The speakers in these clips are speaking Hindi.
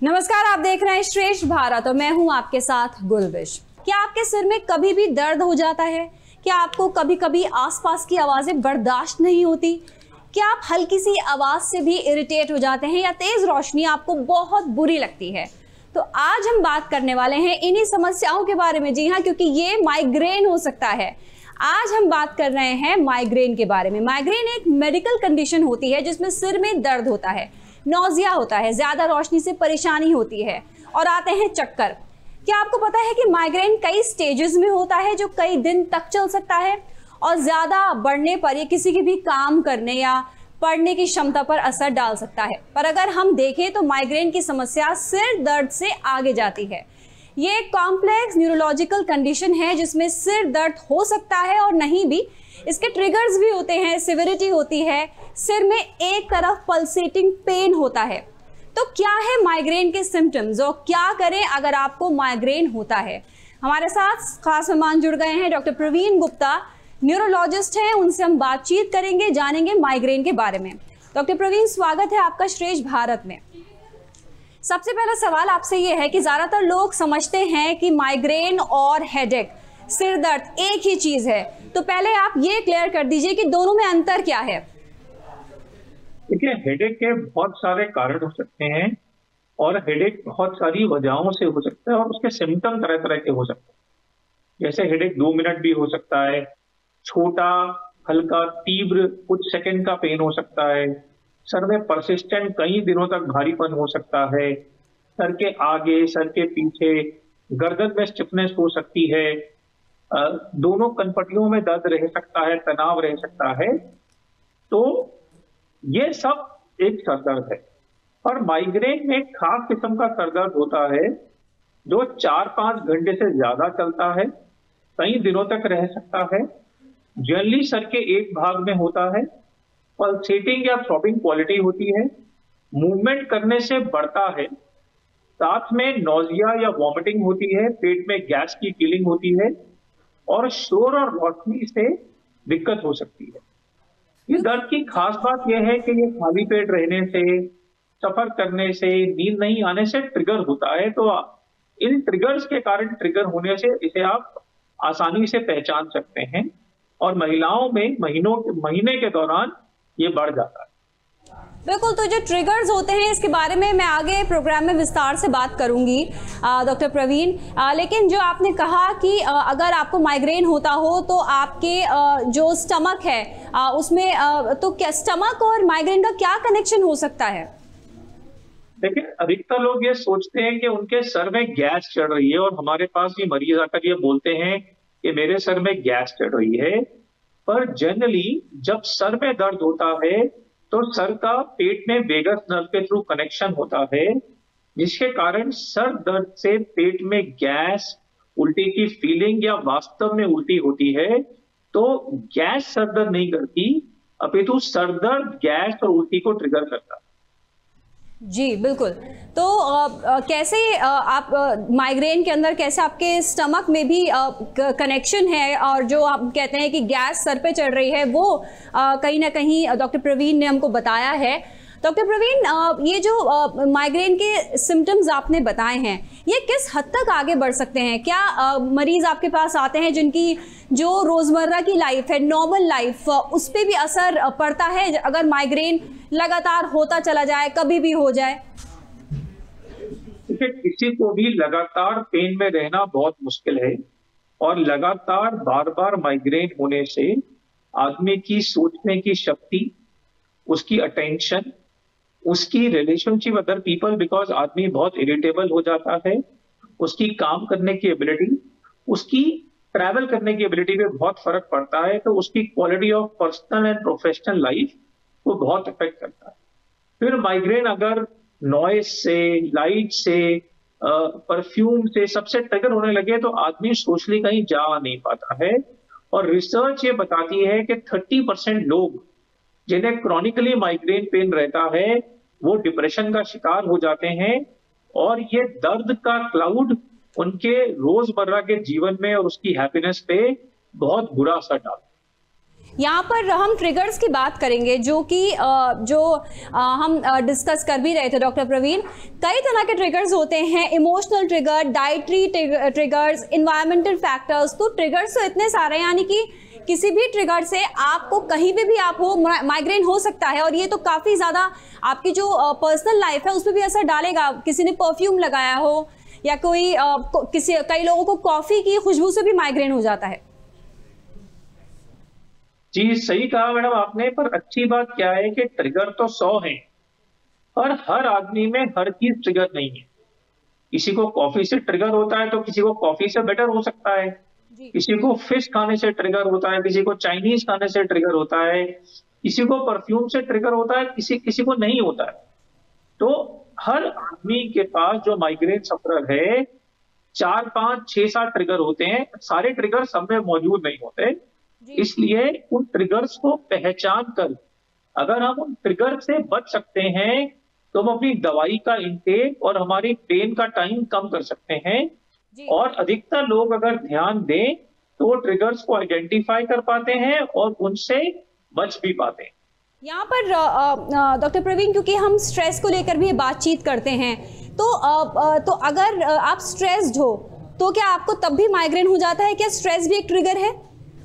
नमस्कार, आप देख रहे हैं श्रेष्ठ भारत और मैं हूं आपके साथ गुलविश। क्या आपके सिर में कभी भी दर्द हो जाता है? क्या आपको कभी कभी आसपास की आवाजें बर्दाश्त नहीं होती? क्या आप हल्की सी आवाज से भी इरिटेट हो जाते हैं या तेज रोशनी आपको बहुत बुरी लगती है? तो आज हम बात करने वाले हैं इन्हीं समस्याओं के बारे में। जी हाँ, क्योंकि ये माइग्रेन हो सकता है। आज हम बात कर रहे हैं माइग्रेन के बारे में। माइग्रेन एक मेडिकल कंडीशन होती है जिसमें सिर में दर्द होता है, नौजिया होता है, ज्यादा रोशनी से परेशानी होती है और आते हैं चक्कर। क्या आपको पता है कि माइग्रेन कई स्टेजेस में होता है जो कई दिन तक चल सकता है और ज्यादा बढ़ने पर ये किसी की भी काम करने या पढ़ने की क्षमता पर असर डाल सकता है। पर अगर हम देखें तो माइग्रेन की समस्या सिर दर्द से आगे जाती है। ये एक कॉम्प्लेक्स न्यूरोलॉजिकल कंडीशन है जिसमें सिर दर्द हो सकता है और नहीं भी। इसके ट्रिगर्स भी होते हैं, सिविरिटी होती है, सिर में एक तरफ पल्सेटिंग पेन होता है। तो क्या है माइग्रेन के सिम्टम्स और क्या करें अगर आपको माइग्रेन होता है? हमारे साथ खास मेहमान जुड़ गए हैं, डॉक्टर प्रवीण गुप्ता, न्यूरोलॉजिस्ट हैं। उनसे हम बातचीत करेंगे, जानेंगे माइग्रेन के बारे में। डॉक्टर प्रवीण, स्वागत है आपका श्रेष्ठ भारत में। सबसे पहला सवाल आपसे ये है कि ज्यादातर लोग समझते हैं कि माइग्रेन और हेडेक, सिर दर्द एक ही चीज है। तो पहले आप ये क्लियर कर दीजिए कि दोनों में अंतर क्या है। देखिए, हेडेक के बहुत सारे कारण हो सकते हैं और हेडेक बहुत सारी वजहों से हो सकता है और उसके सिम्टम तरह तरह के हो सकते हैं। जैसे हेडेक 2 मिनट भी हो सकता है, छोटा हल्का तीव्र कुछ सेकंड का पेन हो सकता है, सर में परसिस्टेंट कई दिनों तक भारीपन हो सकता है, सर के आगे सर के पीछे गर्दन में स्टिफनेस हो सकती है, दोनों कनपटियों में दर्द रह सकता है, तनाव रह सकता है। तो ये सब एक सरदर्द है। और माइग्रेन में एक खास किस्म का सरदर्द होता है जो 4-5 घंटे से ज्यादा चलता है, कई दिनों तक रह सकता है, जनरली सर के एक भाग में होता है, पल्सेटिंग या थ्रॉबिंग क्वालिटी होती है, मूवमेंट करने से बढ़ता है, साथ में नौजिया या वॉमिटिंग होती है, पेट में गैस की फीलिंग होती है और शोर और रोशनी से दिक्कत हो सकती है। ये दर्द की खास बात यह है कि ये खाली पेट रहने से, सफर करने से, नींद नहीं आने से ट्रिगर होता है। तो इन ट्रिगर्स के कारण ट्रिगर होने से इसे आप आसानी से पहचान सकते हैं और महिलाओं में महीने के दौरान ये बढ़ जाता है। बिल्कुल, तो जो ट्रिगर्स होते हैं इसके बारे में मैं आगे प्रोग्राम में विस्तार से बात करूंगी डॉक्टर प्रवीण। लेकिन जो आपने कहा कि अगर आपको माइग्रेन होता हो तो आपके जो स्टमक है उसमें तो क्या स्टमक और माइग्रेन का क्या कनेक्शन हो सकता है? देखिए, अधिकतर लोग ये सोचते हैं कि उनके सर में गैस चढ़ रही है और हमारे पास ये मरीज आकर ये बोलते हैं कि मेरे सर में गैस चढ़ रही है। पर जनरली जब सर में दर्द होता है तो सर का पेट में वेगस नर्व के थ्रू कनेक्शन होता है, जिसके कारण सर दर्द से पेट में गैस, उल्टी की फीलिंग या वास्तव में उल्टी होती है। तो गैस सर दर्द नहीं करती, अपितु सर दर्द गैस और उल्टी को ट्रिगर करता है। जी बिल्कुल। तो कैसे आप माइग्रेन के अंदर कैसे आपके स्टमक में भी कनेक्शन है और जो आप कहते हैं कि गैस सर पे चढ़ रही है वो कहीं ना कहीं डॉक्टर प्रवीण ने हमको बताया है। डॉक्टर प्रवीण, ये जो माइग्रेन के सिम्टम्स आपने बताए हैं ये किस हद तक आगे बढ़ सकते हैं? क्या मरीज आपके पास आते हैं जिनकी जो रोजमर्रा की लाइफ है, नॉर्मल लाइफ, उस पर भी असर पड़ता है अगर माइग्रेन लगातार होता चला जाए, कभी भी हो जाए? किसी को भी लगातार पेन में रहना बहुत मुश्किल है और लगातार बार बार माइग्रेन होने से आदमी की सोचने की शक्ति, उसकी अटेंशन, उसकी रिलेशनशिप अदर पीपल, बिकॉज आदमी बहुत इरिटेबल हो जाता है, उसकी काम करने की एबिलिटी, उसकी ट्रैवल करने की एबिलिटी में बहुत फर्क पड़ता है। तो उसकी quality of personal and professional life को बहुत इफेक्ट करता है। फिर माइग्रेन अगर नॉइज से, लाइट से, परफ्यूम से सबसे ट्रिगर होने लगे तो आदमी सोशली कहीं जा नहीं पाता है। और रिसर्च ये बताती है कि 30% लोग जिन्हें क्रॉनिकली माइग्रेन पेन रहता है वो डिप्रेशन का शिकार हो जाते हैं और ये दर्द का क्लाउड उनके रोजमर्रा के जीवन में और उसकी हैप्पीनेस पे बहुत बुरा असर डालता है। यहाँ पर हम ट्रिगर्स की बात करेंगे जो कि हम डिस्कस कर भी रहे थे डॉक्टर प्रवीण। कई तरह के ट्रिगर्स होते हैं, emotional trigger, dietary triggers, environmental factors. तो ट्रिगर्स तो इतने सारे, यानी कि किसी भी ट्रिगर से आपको कहीं पे भी आप हो माइग्रेन हो सकता है। और ये तो काफ़ी ज़्यादा आपकी जो पर्सनल लाइफ है उसमें भी असर डालेगा। किसी ने परफ्यूम लगाया हो या कई लोगों को कॉफ़ी की खुशबू से भी माइग्रेन हो जाता है। जी सही कहा मैडम आपने, पर अच्छी बात क्या है कि ट्रिगर तो 100 हैं, पर हर आदमी में हर चीज ट्रिगर नहीं है। किसी को कॉफी से ट्रिगर होता है तो किसी को कॉफी से बेटर हो सकता है, किसी को फिश खाने से ट्रिगर होता है, किसी को चाइनीज खाने से ट्रिगर होता है, किसी को परफ्यूम से ट्रिगर होता है, किसी को नहीं होता है। तो हर आदमी के पास जो माइग्रेन सफरर है 4, 5, 6, 7 ट्रिगर होते हैं। सारे ट्रिगर सब में मौजूद नहीं होते, इसलिए उन ट्रिगर्स को पहचान कर अगर हम उन ट्रिगर से बच सकते हैं तो हम अपनी दवाई का इंटेक और हमारी पेन का टाइम कम कर सकते हैं। और अधिकतर लोग अगर ध्यान दें तो वो ट्रिगर्स को आइडेंटिफाई कर पाते हैं और उनसे बच भी पाते हैं। यहाँ पर डॉक्टर प्रवीण, क्योंकि हम स्ट्रेस को लेकर भी बातचीत करते हैं, तो अगर आप स्ट्रेस्ड हो तो क्या आपको तब भी माइग्रेन हो जाता है? क्या स्ट्रेस भी एक ट्रिगर है?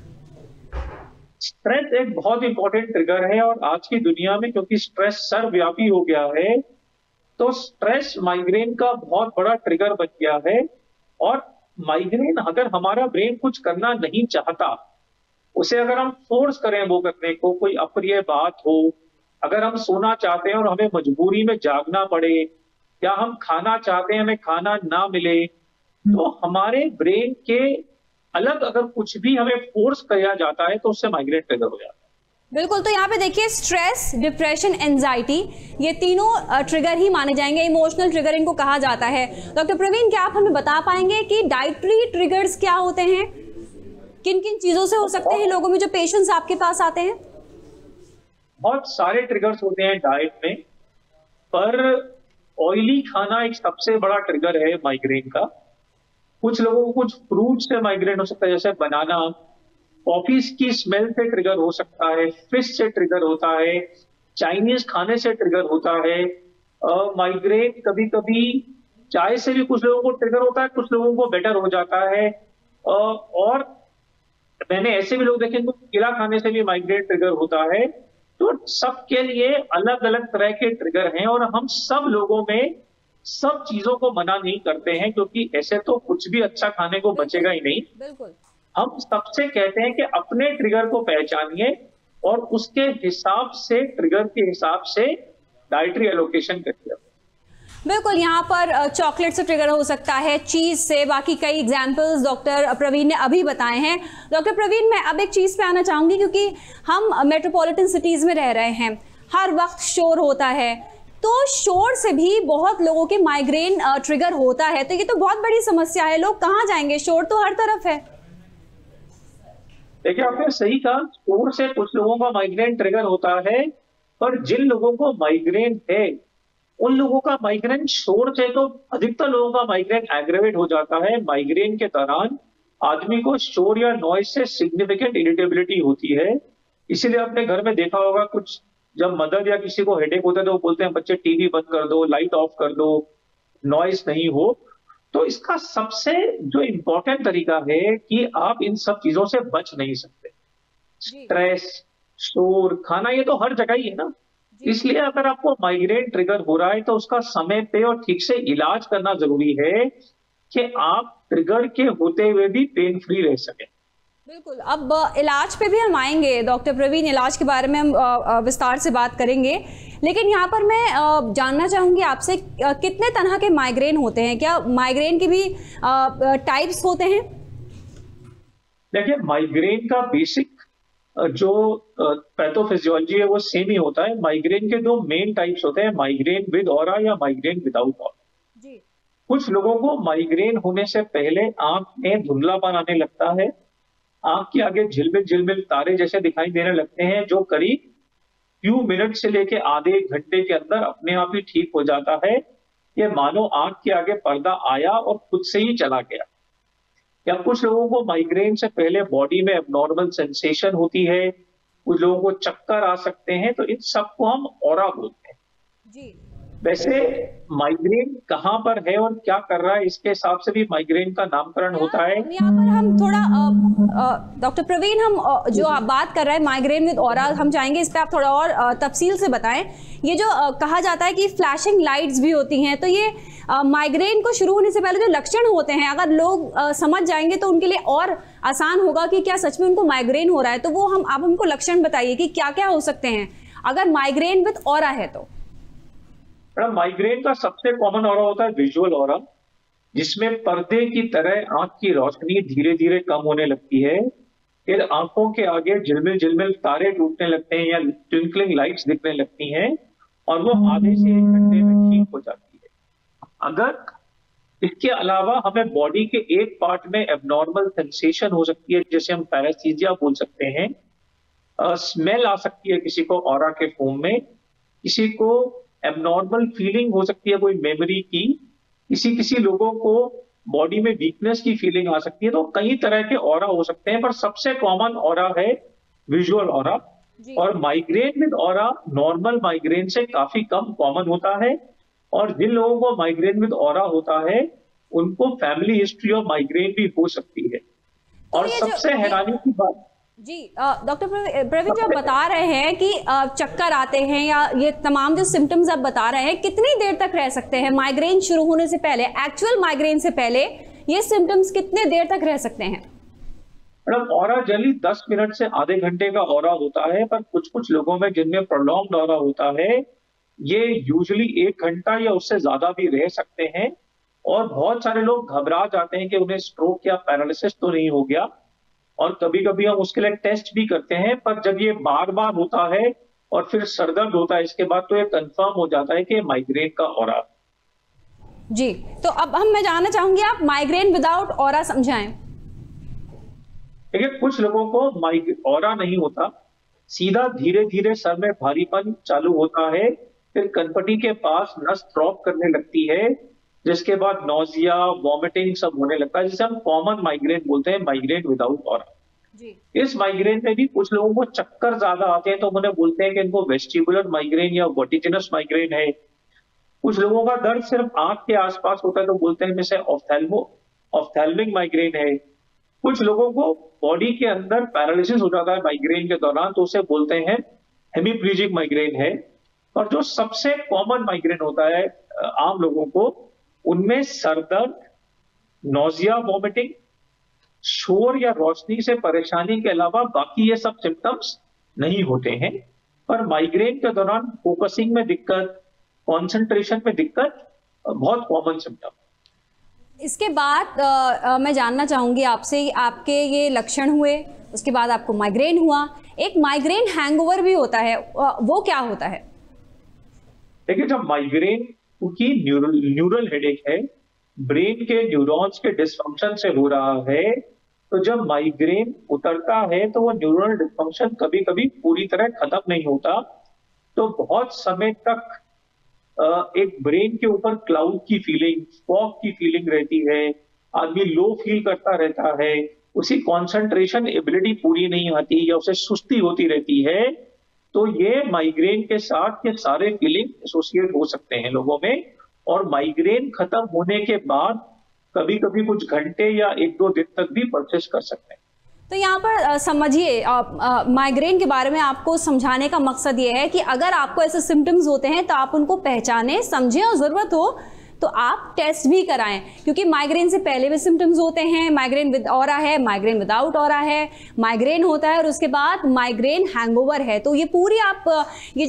स्ट्रेस एक बहुत इंपॉर्टेंट ट्रिगर है और आज की दुनिया में क्योंकि स्ट्रेस सर्वव्यापी हो गया है तो स्ट्रेस माइग्रेन का बहुत बड़ा ट्रिगर बन गया है। और माइग्रेन अगर हमारा ब्रेन कुछ करना नहीं चाहता, उसे अगर हम फोर्स करें वो करने को, कोई अप्रिय बात हो, अगर हम सोना चाहते हैं और हमें मजबूरी में जागना पड़े, या हम खाना चाहते हैं हमें खाना ना मिले, तो हमारे ब्रेन के अलग अगर कुछ भी हमें फोर्स किया जाता है तो उससे माइग्रेन ट्रिगर हो जाता है। बिल्कुल। तो यहाँ पे देखिए, स्ट्रेस, डिप्रेशन, एंजाइटी, ये तीनों ट्रिगर ही माने जाएंगे, इमोशनल ट्रिगर इनको कहा जाता है। डॉक्टर प्रवीण, क्या आप हमें बता पाएंगे कि डाइटरी ट्रिगर्स क्या होते हैं? किन किन चीजों से हो सकते हैं लोगों में जो पेशेंट्स आपके पास आते हैं? बहुत सारे ट्रिगर्स होते हैं डाइट में, पर ऑयली खाना एक सबसे बड़ा ट्रिगर है माइग्रेन का। कुछ लोगों को कुछ फ्रूट से माइग्रेन हो सकता है, जैसे बनाना, कॉफी की स्मेल से ट्रिगर हो सकता है, फिश से ट्रिगर होता है, चाइनीज खाने से ट्रिगर होता है। माइग्रेन कभी कभी चाय से भी कुछ लोगों को ट्रिगर होता है, कुछ लोगों को बेटर हो जाता है। और मैंने ऐसे भी लोग देखे जिनको केला खाने से भी माइग्रेन ट्रिगर होता है। तो सबके लिए अलग अलग तरह के ट्रिगर हैं और हम सब लोगों में सब चीजों को मना नहीं करते हैं, क्योंकि ऐसे तो कुछ भी अच्छा खाने को बचेगा ही नहीं। बिल्कुल। हम सबसे कहते हैं कि अपने ट्रिगर को पहचानिए और उसके हिसाब से, ट्रिगर के हिसाब से डाइटरी एलोकेशन करिए। बिल्कुल। यहाँ पर चॉकलेट से ट्रिगर हो सकता है, चीज से, बाकी कई एग्जाम्पल्स डॉक्टर प्रवीण ने अभी बताए हैं। डॉक्टर प्रवीण, मैं अब एक चीज पे आना चाहूंगी, क्योंकि हम मेट्रोपॉलिटन सिटीज में रह रहे हैं, हर वक्त शोर होता है, तो शोर से भी बहुत लोगों के माइग्रेन ट्रिगर होता है। तो ये तो बहुत बड़ी समस्या है, लोग कहाँ जाएंगे? शोर तो हर तरफ है। देखिए, आपने सही कहा, शोर से कुछ लोगों का माइग्रेन ट्रिगर होता है, पर जिन लोगों को माइग्रेन है उन लोगों का माइग्रेन शोर से, तो अधिकतर लोगों का माइग्रेन एग्रेवेट हो जाता है। माइग्रेन के दौरान आदमी को शोर या नॉइज से सिग्निफिकेंट इरिटेबिलिटी होती है। इसीलिए आपने घर में देखा होगा, कुछ जब मदर या किसी को हेडेक होता है तो वो बोलते हैं बच्चे टीवी बंद कर दो, लाइट ऑफ कर दो, नॉइज नहीं हो। तो इसका सबसे जो इंपॉर्टेंट तरीका है कि आप इन सब चीजों से बच नहीं सकते। स्ट्रेस, शोर, खाना, ये तो हर जगह ही है ना। इसलिए अगर आपको माइग्रेन ट्रिगर हो रहा है तो उसका समय पे और ठीक से इलाज करना जरूरी है कि आप ट्रिगर के होते हुए भी पेन फ्री रह सकें। बिल्कुल। अब इलाज पे भी हम आएंगे डॉक्टर प्रवीण, इलाज के बारे में हम विस्तार से बात करेंगे, लेकिन यहाँ पर मैं जानना चाहूँगी आपसे, कितने तरह के माइग्रेन होते हैं? क्या माइग्रेन के भी टाइप्स होते हैं? देखिए, माइग्रेन का बेसिक जो पैथोफिजियोलॉजी है वो सेम ही होता है। माइग्रेन के दो मेन टाइप्स होते हैं, माइग्रेन विद ऑरा या माइग्रेन विदाउट ऑरा। कुछ लोगों को माइग्रेन होने से पहले आंख में धुंधलापन आने लगता है, आंख के आगे झिलमिल झिलमिल तारे जैसे दिखाई देने लगते हैं, जो करीब फ्यू मिनट से लेके आधे घंटे के अंदर अपने आप ही ठीक हो जाता है। ये मानो आंख के आगे पर्दा आया और खुद से ही चला गया। या कुछ लोगों को माइग्रेन से पहले बॉडी में एबनॉर्मल सेंसेशन होती है, कुछ लोगों को चक्कर आ सकते हैं, तो इन सबको हम ऑरा बोलते हैं जी। वैसे माइग्रेन कहाँ पर है और क्या कर रहा है, इसके हिसाब से भी माइग्रेन का नामकरण होता है। यहाँ पर हम थोड़ा डॉक्टर प्रवीण, हम जो आप बात कर रहे हैं माइग्रेन विद ऑरा, हम चाहेंगे इस पे आप थोड़ा और तफसील से बताएं। ये जो कहा जाता है कि फ्लैशिंग लाइट्स भी होती हैं, तो ये माइग्रेन को शुरू होने से पहले जो लक्षण होते हैं, अगर लोग समझ जाएंगे तो उनके लिए और आसान होगा कि क्या सच में उनको माइग्रेन हो रहा है। तो वो आप हमको लक्षण बताइए कि क्या क्या हो सकते हैं अगर माइग्रेन विद ऑरा है तो। मैडम, माइग्रेन का सबसे कॉमन ऑरा होता है विजुअल ऑरा, जिसमें पर्दे की तरह आंख की रोशनी धीरे धीरे कम होने लगती है, फिर आंखों के आगे झिलमिल झिलमिल तारे टूटने लगते हैं या ट्विंकलिंग लाइट्स दिखने लगती हैं, और वो आधे से 1 घंटे में ठीक हो जाती है। अगर इसके अलावा हमें बॉडी के एक पार्ट में एबनॉर्मल सेंसेशन हो सकती है, जैसे हम पैरासीजिया बोल सकते हैं, स्मेल आ सकती है किसी को ऑरा के फॉर्म में, किसी को एबनॉर्मल फीलिंग हो सकती है कोई मेमोरी की, किसी लोगों को बॉडी में वीकनेस की फीलिंग आ सकती है। तो कई तरह के ऑरा हो सकते हैं, पर सबसे कॉमन ऑरा है विजुअल ऑरा। और migraine with aura normal migraine से काफी कम कॉमन होता है, और जिन लोगों को माइग्रेन विद ऑरा होता है उनको फैमिली हिस्ट्री ऑफ माइग्रेन भी हो सकती है। और सबसे हैरानी की बात जी, डॉक्टर प्रवीण, जो आप बता रहे हैं कि चक्कर आते हैं या ये तमाम जो सिम्टम्स आप बता रहे हैं, कितनी देर तक रह सकते हैं माइग्रेन शुरू होने से पहले, एक्चुअल माइग्रेन से पहले ये सिम्टम्स कितने देर तक रह सकते हैं? मैडम, ऑरा जनरली 10 मिनट से आधे घंटे का ऑरा होता है, पर कुछ कुछ लोगों में जिनमें प्रोलॉन्ग्ड ऑरा होता है, ये यूजुअली 1 घंटा या उससे ज्यादा भी रह सकते हैं। और बहुत सारे लोग घबरा जाते हैं कि उन्हें स्ट्रोक या पैरालिसिस तो नहीं हो गया, और कभी कभी हम उसके लिए टेस्ट भी करते हैं, पर जब ये बार बार होता है और फिर सरदर्द होता है इसके बाद, तो ये कंफर्म हो जाता है कि माइग्रेन का ऑरा। जी, तो अब मैं जानना चाहूंगी, आप माइग्रेन विदाउट ऑरा समझाएं। देखिए, कुछ लोगों को ऑरा नहीं होता, सीधा धीरे धीरे सर में भारीपन चालू होता है, फिर कनपटी के पास नस थ्रॉप करने लगती है, जिसके बाद नोजिया, वॉमिटिंग सब होने लगता है, जिसे हम कॉमन माइग्रेन बोलते हैं, माइग्रेन विदाउट ऑरा। इस माइग्रेन में भी कुछ लोगों को चक्कर ज्यादा आते हैं, तो हम उन्हें बोलते हैं कि इनको वेस्टिबुलर माइग्रेन या वर्टिजिनस माइग्रेन है। कुछ लोगों का दर्द सिर्फ आंख के आसपास होता है, तो बोलते हैं जैसे ऑफ्थैल्मिक माइग्रेन है। कुछ लोगों को बॉडी के अंदर पैरालिसिस हो जाता है माइग्रेन के दौरान, तो उसे बोलते हैं हेमीप्लीजिक माइग्रेन है। और जो सबसे कॉमन माइग्रेन होता है आम लोगों को, उनमें सरदर्द, नोजिया, वॉमिटिंग, शोर या रोशनी से परेशानी के अलावा बाकी ये सब सिम्टम्स नहीं होते हैं। पर माइग्रेन के दौरान फोकसिंग में दिक्कत, कंसंट्रेशन में दिक्कत बहुत कॉमन सिम्टम। इसके बाद मैं जानना चाहूंगी आपसे, आपके ये लक्षण हुए, उसके बाद आपको माइग्रेन हुआ, एक माइग्रेन हैंगओवर भी होता है, वो क्या होता है? देखिए, जब माइग्रेन की न्यूरल हेडेक है, ब्रेन के न्यूरॉन्स के डिसफंक्शन से हो रहा है, तो जब माइग्रेन उतरता है तो वो न्यूरल डिसफंक्शन कभी कभी पूरी तरह खत्म नहीं होता, तो बहुत समय तक एक ब्रेन के ऊपर क्लाउड की फीलिंग, फॉग की फीलिंग रहती है, आदमी लो फील करता रहता है, उसी कंसंट्रेशन एबिलिटी पूरी नहीं आती या उसे सुस्ती होती रहती है। तो ये माइग्रेन के साथ ये सारे फीलिंग एसोसिएट हो सकते हैं लोगों में, और माइग्रेन खत्म होने के बाद कभी कभी कुछ घंटे या 1-2 दिन तक भी परसिस्ट कर सकते हैं। तो यहाँ पर समझिए, माइग्रेन के बारे में आपको समझाने का मकसद ये है कि अगर आपको ऐसे सिम्टम्स होते हैं तो आप उनको पहचानें, समझें, और ज़रूरत हो तो आप टेस्ट भी कराएं, क्योंकि माइग्रेन से पहले भी सिम्टम्स होते हैं। माइग्रेन विद ऑरा है, माइग्रेन विदाउट ऑरा है, माइग्रेन होता है और उसके बाद माइग्रेन हैंगओवर है। तो ये पूरी ये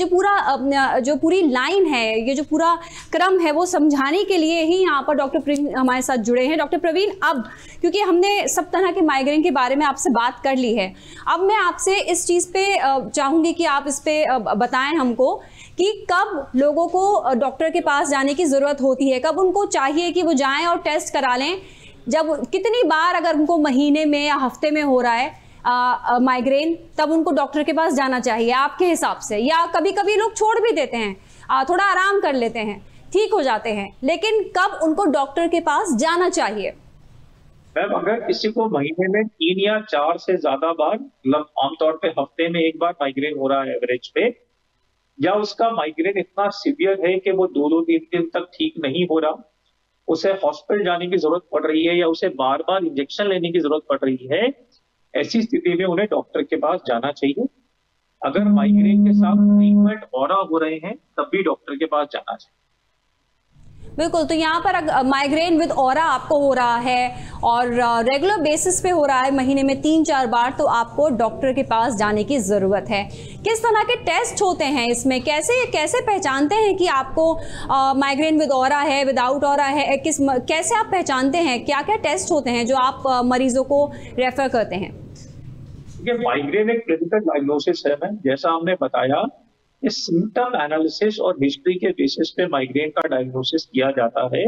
जो पूरी लाइन है, ये जो पूरा क्रम है, वो समझाने के लिए ही यहाँ पर डॉक्टर प्रवीण हमारे साथ जुड़े हैं। डॉक्टर प्रवीण, अब क्योंकि हमने सब तरह के माइग्रेन के बारे में आपसे बात कर ली है, अब मैं आपसे इस चीज़ पे चाहूँगी कि आप इस पे बताएं हमको कि कब लोगों को डॉक्टर के पास जाने की ज़रूरत होती है, कब उनको चाहिए कि वो जाएं और टेस्ट करा लें, जब कितनी बार, अगर उनको महीने में या हफ्ते में हो रहा है माइग्रेन, तब उनको डॉक्टर के पास जाना चाहिए आपके हिसाब से? या कभी कभी लोग छोड़ भी देते हैं, थोड़ा आराम कर लेते हैं, ठीक हो जाते हैं, लेकिन कब उनको डॉक्टर के पास जाना चाहिए? मैम अगर किसी को महीने में 3 या 4 से ज्यादा बार, मतलब आमतौर पे हफ्ते में एक बार माइग्रेन हो रहा है एवरेज पे, या उसका माइग्रेन इतना सीवियर है कि वो 2-2 3 दिन तक ठीक नहीं हो रहा, उसे हॉस्पिटल जाने की जरूरत पड़ रही है या उसे बार बार इंजेक्शन लेने की जरूरत पड़ रही है, ऐसी स्थिति में उन्हें डॉक्टर के पास जाना चाहिए। अगर माइग्रेन के साथ फ्रीक्वेंट ऑरा हो रहे हैं तब भी डॉक्टर के पास जाना चाहिए। बिल्कुल, तो यहाँ पर माइग्रेन विद ऑरा आपको हो रहा है और रेगुलर बेसिस पे हो रहा है, महीने में 3-4 बार, तो आपको डॉक्टर के पास जाने की ज़रूरत है। किस तरह के टेस्ट होते हैं इसमें, कैसे कैसे पहचानते हैं कि आपको माइग्रेन विद ऑरा है, विदाउट ऑरा है, कैसे आप पहचानते हैं, क्या क्या टेस्ट होते हैं जो आप मरीजों को रेफर करते हैं? ये माइग्रेन एक क्लिनिकल डायग्नोसिस है मैम, जैसा हमने बताया, इस सिम्टम एनालिसिस और हिस्ट्री के बेसिस पे माइग्रेन का डायग्नोसिस किया जाता है।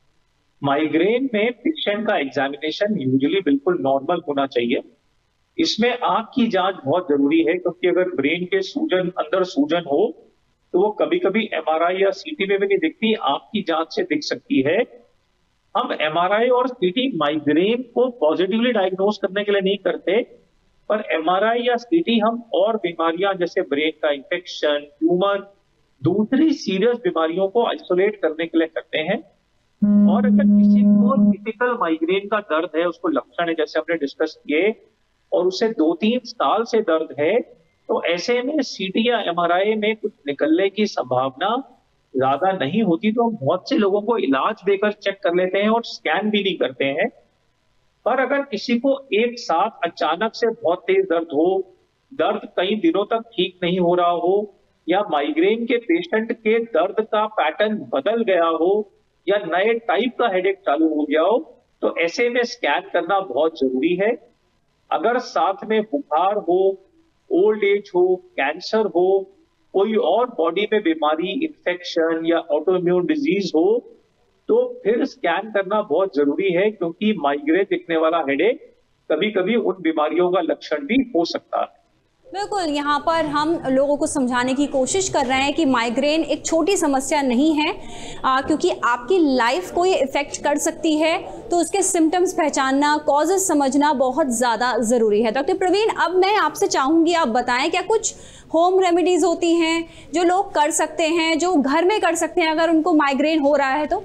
माइग्रेन में पेशेंट का एग्जामिनेशन यूजुअली बिल्कुल नॉर्मल होना चाहिए। इसमें आंख की जांच बहुत जरूरी है, क्योंकि अगर ब्रेन के सूजन, अंदर सूजन हो तो वो कभी कभी एमआरआई या सीटी में भी नहीं दिखती, आंख की जांच से दिख सकती है। हम एमआरआई और सीटी माइग्रेन को पॉजिटिवली डायग्नोज करने के लिए नहीं करते, पर एमआरआई या सीटी हम और बीमारियां जैसे ब्रेन का इंफेक्शन, ट्यूमर, दूसरी सीरियस बीमारियों को आइसोलेट करने के लिए करते हैं। और अगर किसी को टिपिकल माइग्रेन का दर्द है, उसको लक्षण है जैसे हमने डिस्कस किए, और उसे 2-3 साल से दर्द है, तो ऐसे में सीटी या एमआरआई में कुछ निकलने की संभावना ज्यादा नहीं होती, तो हम बहुत से लोगों को इलाज देकर चेक कर लेते हैं और स्कैन भी नहीं करते हैं। पर अगर किसी को एक साथ अचानक से बहुत तेज दर्द हो, दर्द कई दिनों तक ठीक नहीं हो रहा हो, या माइग्रेन के पेशेंट के दर्द का पैटर्न बदल गया हो, या नए टाइप का हेडेक चालू हो गया हो, तो ऐसे में स्कैन करना बहुत जरूरी है। अगर साथ में बुखार हो, ओल्ड एज हो, कैंसर हो, कोई और बॉडी में बीमारी, इन्फेक्शन या ऑटोइम्यून डिजीज हो, तो फिर स्कैन करना बहुत जरूरी है, क्योंकि माइग्रेन दिखने वाला हेडेक कभी कभी उन बीमारियों का लक्षण भी हो सकता है। बिल्कुल, यहाँ पर हम लोगों को समझाने की कोशिश कर रहे हैं कि माइग्रेन एक छोटी समस्या नहीं है, क्योंकि आपकी लाइफ को ये इफ़ेक्ट कर सकती है, तो उसके सिम्टम्स पहचानना, कॉजेज समझना बहुत ज़्यादा ज़रूरी है। डॉक्टर प्रवीण, अब मैं आपसे चाहूँगी आप बताएं, क्या कुछ होम रेमेडीज़ होती हैं जो लोग कर सकते हैं, जो घर में कर सकते हैं अगर उनको माइग्रेन हो रहा है तो?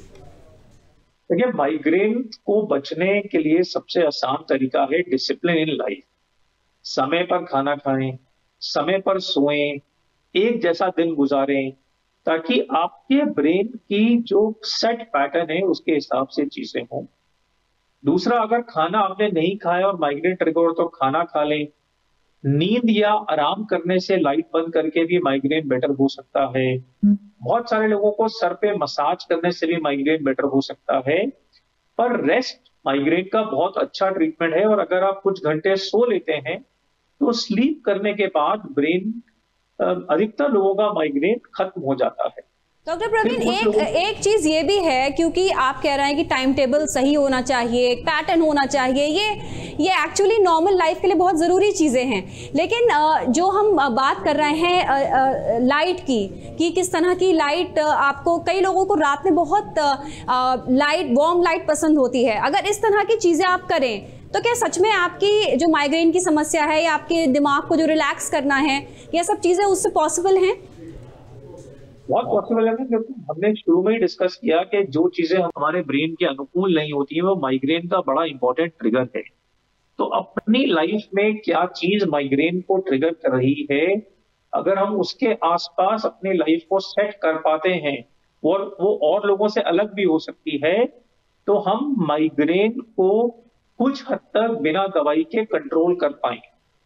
देखिए, माइग्रेन को बचने के लिए सबसे आसान तरीका है डिसिप्लिन इन लाइफ। समय पर खाना खाएं, समय पर सोएं, एक जैसा दिन गुजारें, ताकि आपके ब्रेन की जो सेट पैटर्न है उसके हिसाब से चीजें हों। दूसरा, अगर खाना आपने नहीं खाया और माइग्रेन ट्रिगर हो तो खाना खा लें। नींद या आराम करने से, लाइट बंद करके भी माइग्रेन बेटर हो सकता है। बहुत सारे लोगों को सर पे मसाज करने से भी माइग्रेन बेटर हो सकता है। पर रेस्ट माइग्रेन का बहुत अच्छा ट्रीटमेंट है, और अगर आप कुछ घंटे सो लेते हैं तो स्लीप करने के बाद ब्रेन, अधिकतर लोगों का माइग्रेन खत्म हो जाता है। डॉक्टर प्रवीण, एक चीज ये भी है, क्योंकि आप कह रहे हैं कि टाइम टेबल सही होना चाहिए, पैटर्न होना चाहिए, ये एक्चुअली नॉर्मल लाइफ के लिए बहुत ज़रूरी चीज़ें हैं, लेकिन जो हम बात कर रहे हैं लाइट की, कि किस तरह की लाइट आपको, कई लोगों को रात में बहुत लाइट, वार्म लाइट पसंद होती है, अगर इस तरह की चीज़ें आप करें तो क्या सच में आपकी जो माइग्रेन की समस्या है या आपके दिमाग को जो रिलैक्स करना है, ये सब चीज़ें उससे पॉसिबल हैं? बहुत पॉसिबल है, क्योंकि हमने शुरू में ही डिस्कस किया कि जो चीजें हमारे ब्रेन के अनुकूल नहीं होती है वो माइग्रेन का बड़ा इंपॉर्टेंट ट्रिगर है। तो अपनी लाइफ में क्या चीज माइग्रेन को ट्रिगर कर रही है, अगर हम उसके आसपास अपनी लाइफ को सेट कर पाते हैं, और वो और लोगों से अलग भी हो सकती है, तो हम माइग्रेन को कुछ हद तक बिना दवाई के कंट्रोल कर पाएंगे।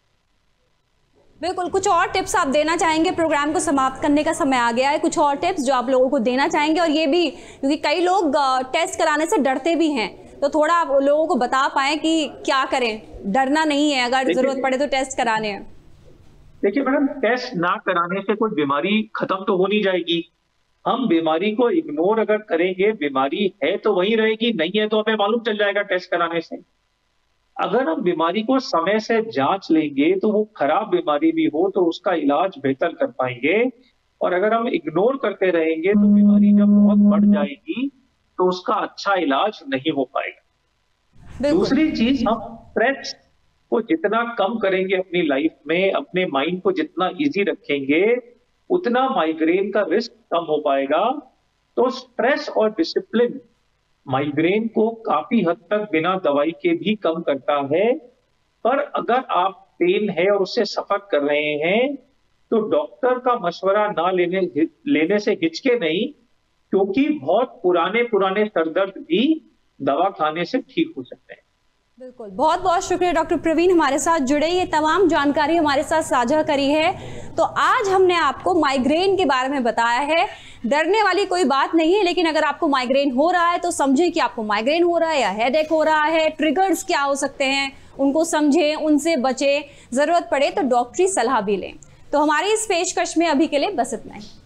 बिल्कुल, कुछ और टिप्स आप देना चाहेंगे? प्रोग्राम को समाप्त करने का समय आ गया है, कुछ और टिप्स जो आप लोगों को देना चाहेंगे? और ये भी, क्योंकि कई लोग टेस्ट कराने से डरते भी हैं, तो थोड़ा आप लोगों को बता पाएं कि क्या करें, डरना नहीं है, अगर जरूरत पड़े तो टेस्ट कराने हैं। देखिए मैडम, टेस्ट ना कराने से कोई बीमारी खत्म तो हो नहीं जाएगी। हम बीमारी को इग्नोर अगर करेंगे, बीमारी है तो वही रहेगी, नहीं है तो हमें मालूम चल जाएगा टेस्ट कराने से। अगर हम बीमारी को समय से जांच लेंगे तो वो खराब बीमारी भी हो तो उसका इलाज बेहतर कर पाएंगे, और अगर हम इग्नोर करते रहेंगे तो बीमारी जब बहुत बढ़ जाएगी तो उसका अच्छा इलाज नहीं हो पाएगा। दूसरी चीज, हम स्ट्रेस को जितना कम करेंगे अपनी लाइफ में, अपने माइंड को जितना इजी रखेंगे, उतना माइग्रेन का रिस्क कम हो पाएगा। तो स्ट्रेस और डिसिप्लिन माइग्रेन को काफी हद तक बिना दवाई के भी कम करता है। पर अगर आप पेन है और उससे सफर कर रहे हैं तो डॉक्टर का मशवरा ना लेने से हिचके नहीं, क्योंकि बहुत पुराने सरदर्द भी दवा खाने से ठीक हो सकते हैं। बिल्कुल, बहुत बहुत शुक्रिया डॉक्टर प्रवीण, हमारे साथ जुड़े, ये तमाम जानकारी हमारे साथ साझा करी है। तो आज हमने आपको माइग्रेन के बारे में बताया है। डरने वाली कोई बात नहीं है, लेकिन अगर आपको माइग्रेन हो रहा है तो समझें कि आपको माइग्रेन हो रहा है या हेडेक हो रहा है, ट्रिगर्स क्या हो सकते हैं उनको समझें, उनसे बचें, जरूरत पड़े तो डॉक्टरी सलाह भी लें। तो हमारी इस पेशकश में अभी के लिए बस इतना ही।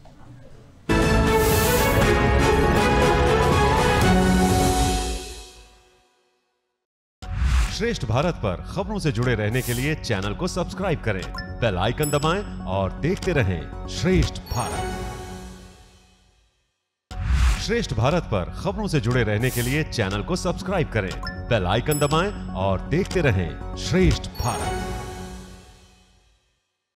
श्रेष्ठ भारत पर खबरों से जुड़े रहने के लिए चैनल को सब्सक्राइब करें, बेल आइकन दबाएं और देखते रहें श्रेष्ठ भारत। श्रेष्ठ भारत पर खबरों से जुड़े रहने के लिए चैनल को सब्सक्राइब करें, बेल आइकन दबाएं और देखते रहें श्रेष्ठ भारत।